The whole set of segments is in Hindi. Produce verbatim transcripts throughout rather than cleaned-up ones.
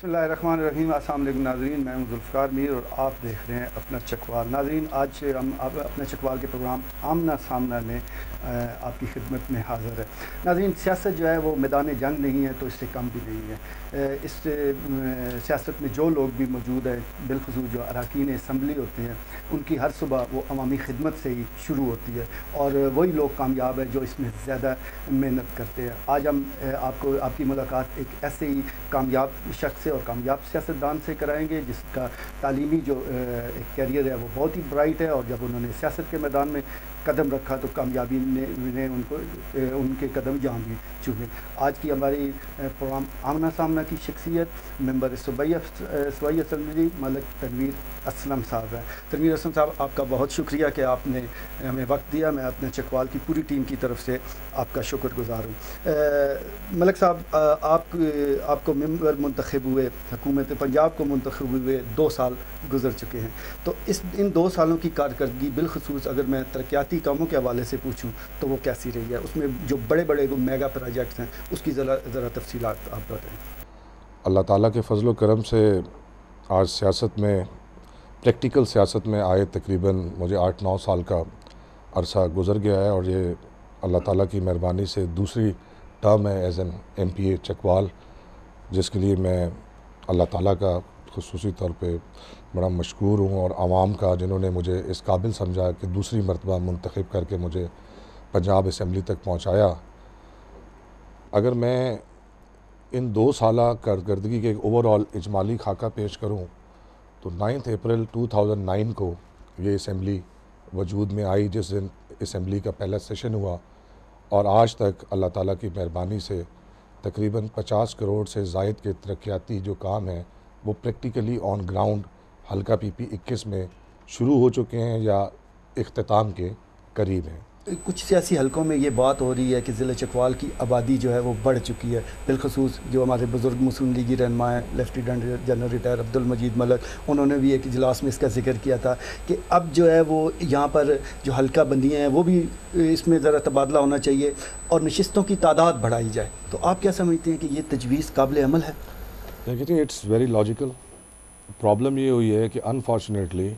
बिस्मिल्लाहिर्रहमानिर्रहीम। अस्सलाम वालेकुम नाज़रीन, मैं हूं ज़ुल्फ़िकार मीर और आप देख रहे हैं अपना चकवाल। नाज़रीन, आज हम अब अपने चकवाल के प्रोग्राम आमना सामना में आपकी खिदमत में हाज़िर है। नाज़रीन, सियासत जो है वो मैदान जंग नहीं है तो इससे कम भी नहीं है। इस सियासत में जो लोग भी मौजूद हैं, बिलखुसूस जो अरकान असम्बली होते हैं, उनकी हर सुबह वो अवामी खिदमत से ही शुरू होती है और वही लोग कामयाब हैं जो इसमें ज़्यादा मेहनत करते हैं। आज हम आपको आपकी मुलाकात एक ऐसे ही कामयाब शख्स से और कामयाब सियासतदान से कराएंगे जिसका तालीमी जो एक कैरियर है वो बहुत ही ब्राइट है, और जब उन्होंने सियासत के मैदान में कदम रखा तो कामयाबी ने, ने उनको उनके कदम जहाँ भी चूमे। आज की हमारी प्रोग्राम आमना सामना की शख्सियत मेंबर सूबाई असम्बली मलिक तनवीर असलम साहब है। तनवीर असलम साहब, आपका बहुत शुक्रिया कि आपने हमें वक्त दिया। मैं अपने चकवाल की पूरी टीम की तरफ से आपका शुक्रगुजार हूँ। मलिक साहब, आप आपको मेंबर मुंतखब हुए, हुकूमत पंजाब को मुंतखब हुए दो साल गुजर चुके हैं, तो इस इन दो सालों की कारकर्दगी बिलखसूस अगर मैं तरक्याती कामों के हवाले से पूछूं तो वो कैसी रही है? उसमें जो बड़े बड़े मेगा प्रोजेक्ट्स हैं उसकी ज़रा ज़रा तफसीलात आप बताएं। अल्लाह ताला के फजल करम से आज सियासत में, प्रैक्टिकल सियासत में आए तकरीबन मुझे आठ नौ साल का अरसा गुज़र गया है, और ये अल्लाह ताला की मेहरबानी से दूसरी टर्म है as an M P A Chakwal, जिसके लिए मैं अल्लाह ताला का खुसूसी तौर पे बड़ा मशकूर हूँ, और आवाम का जिन्होंने मुझे इस काबिल समझा कि दूसरी मरतबा मुंतखब करके मुझे पंजाब असम्बली तक पहुँचाया। अगर मैं इन दो साला कारकर्दगी के एक ओवरऑल इजमाली खाका पेश करूँ तो ninth April two thousand nine को ये असम्बली वजूद में आई, जिस दिन असम्बली का पहला सेशन हुआ, और आज तक अल्लाह ताला की मेहरबानी से तकरीबन पचास करोड़ से ज़ायद के तरक्याती जो काम हैं वो प्रैक्टिकली ऑन ग्राउंड हल्का पी पी इक्कीस में शुरू हो चुके हैं या इख्तिताम के करीब हैं। कुछ सियासी हलकों में ये बात हो रही है कि ज़िले चकवाल की आबादी जो है वो बढ़ चुकी है। बिलखसूस जो हमारे बुज़ुर्ग मुस्लिम लीगी रहनुमा हैं lieutenant general retired Abdul Majeed Malik, उन्होंने भी एक इजलास में इसका जिक्र किया था कि अब जो है वो यहाँ पर जो हल्का बंदियाँ हैं वो भी इसमें ज़रा तबादला होना चाहिए और नशिस्तों की तादाद बढ़ाई जाए। तो आप क्या समझते हैं कि ये तजवीज़ काबिल अमल है? देखिए, इट्स वेरी लॉजिकल। प्रॉब्लम ये हुई है कि unfortunately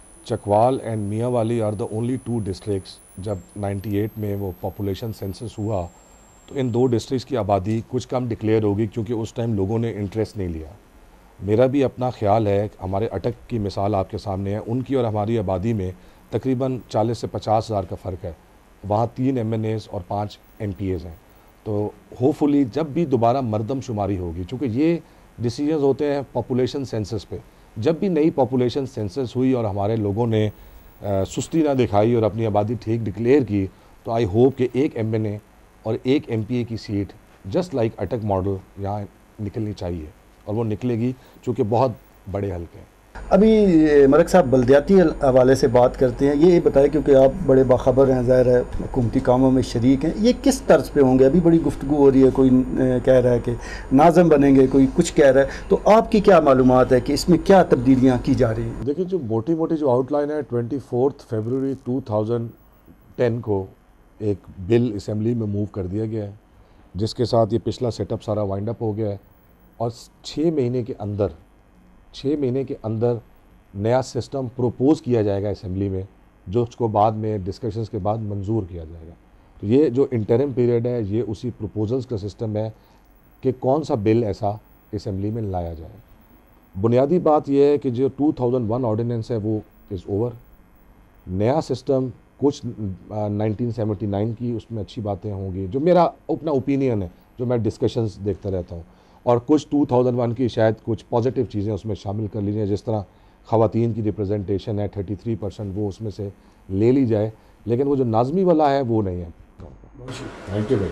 Chakwal and Mianwali are the only two districts, जब अट्ठानवे में वो पॉपुलेशन सेंसस हुआ तो इन दो डिस्ट्रिक्ट्स की आबादी कुछ कम डिक्लेयर होगी, क्योंकि उस टाइम लोगों ने इंटरेस्ट नहीं लिया। मेरा भी अपना ख्याल है, हमारे अटक की मिसाल आपके सामने है, उनकी और हमारी आबादी में तकरीबन चालीस से पचास हज़ार का फ़र्क है। वहाँ तीन एम एन एज़ और पाँच एम पी एज़ हैं। तो होपफुली जब भी दोबारा मरदमशुमारी होगी, चूँकि ये डिसीजंस होते हैं पॉपुलेशन सेंसस पे, जब भी नई पॉपुलेशन सेंसस हुई और हमारे लोगों ने आ, सुस्ती ना दिखाई और अपनी आबादी ठीक डिक्लेयर की, तो आई होप कि एक एम एन ए और एक एम पी ए की seat just like Attock model यहाँ निकलनी चाहिए, और वो निकलेगी, चूँकि बहुत बड़े हल्के हैं। अभी मलिक साहब बल्दियाती हवाले से बात करते हैं, ये बताएं क्योंकि आप बड़े बाखबर हैं, ज़ाहिर है हुकूमती कामों में शरीक हैं, ये किस तर्ज पे होंगे? अभी बड़ी गुफ्तगू हो रही है, कोई कह रहा है कि नाज़म बनेंगे, कोई कुछ कह रहा है, तो आपकी क्या मालूमात है कि इसमें क्या तब्दीलियाँ की जा रही हैं? देखिए, जो मोटी मोटी जो आउटलाइन है, twenty fourth February two thousand ten को एक बिल असम्बली में मूव कर दिया गया है, जिसके साथ ये पिछला सेटअप सारा वाइंड अप हो गया है, और छः महीने के अंदर छः महीने के अंदर नया सिस्टम प्रोपोज़ किया जाएगा असम्बली में, जो उसको बाद में डिस्कशंस के बाद मंजूर किया जाएगा। तो ये जो इंटरिम पीरियड है, ये उसी प्रोपोजल्स का सिस्टम है कि कौन सा बिल ऐसा असम्बली में लाया जाए। बुनियादी बात यह है कि जो टू थाउजेंड वन ऑर्डिनेंस है वो इज़ ओवर। नया सिस्टम कुछ नाइनटीन सेवेंटी नाइन की उसमें अच्छी बातें होंगी, जो मेरा अपना ओपिनियन है, जो मैं डिस्कशंस देखता रहता हूँ, और कुछ टू थाउजेंड वन की शायद कुछ पॉजिटिव चीज़ें उसमें शामिल कर लीजिए, जिस तरह ख़वातीन की रिप्रेजेंटेशन है थर्टी थ्री परसेंट, वो उसमें से ले ली जाए, लेकिन वो जो नाज़मी वाला है वो नहीं है। थैंक यू भाई।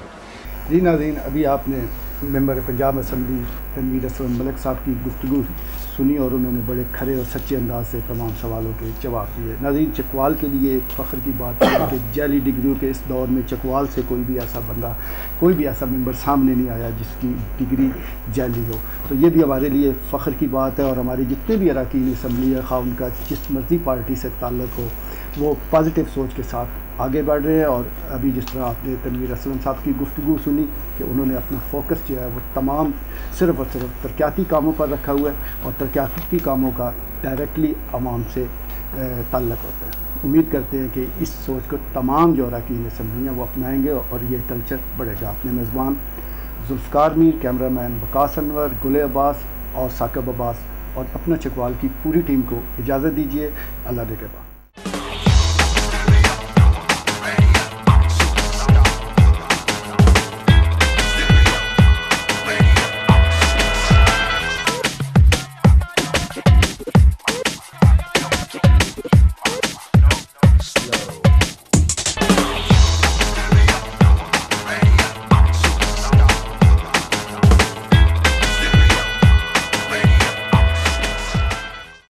जी नाज़रीन, अभी आपने मेंबर पंजाब असम्बली तनवीर असलम मलिक साहब की गुफ्तगू सुनी और उन्होंने बड़े खरे और सच्चे अंदाज से तमाम सवालों के जवाब दिए। नाज़रीन, चकवाल के लिए एक फ़ख्र की बात है कि जाली डिग्रियों के इस दौर में चकवाल से कोई भी ऐसा बंदा, कोई भी ऐसा मेंबर सामने नहीं आया जिसकी डिग्री जाली हो। तो ये भी हमारे लिए फ़ख्र की बात है, और हमारे जितने भी अरकान असम्बली है, खा उनका जिस मर्ज़ी पार्टी से ताल्लुक़ हो, वो पॉजिटिव सोच के साथ आगे बढ़ रहे हैं। और अभी जिस तरह आपने तनवीर असलम साहब की गुफ्तगू सुनी कि उन्होंने अपना फोकस जो है वो तमाम सिर्फ़ और सिर्फ तरक्याती कामों पर रखा हुआ है और तरक्याती कामों का डायरेक्टली आवाम से ताल्लुक़ होता है। उम्मीद करते हैं कि इस सोच को तमाम जो अरकान असम्बलियाँ वो अपनाएंगे और ये कल्चर बढ़ेगा। अपने मेज़बान जुल्फ़कार मीर, कैमरामैन वकास अनवर, गुले अब्बास और साकिब अब्बास और अपना चकवाल की पूरी टीम को इजाज़त दीजिए। अल्लाह ने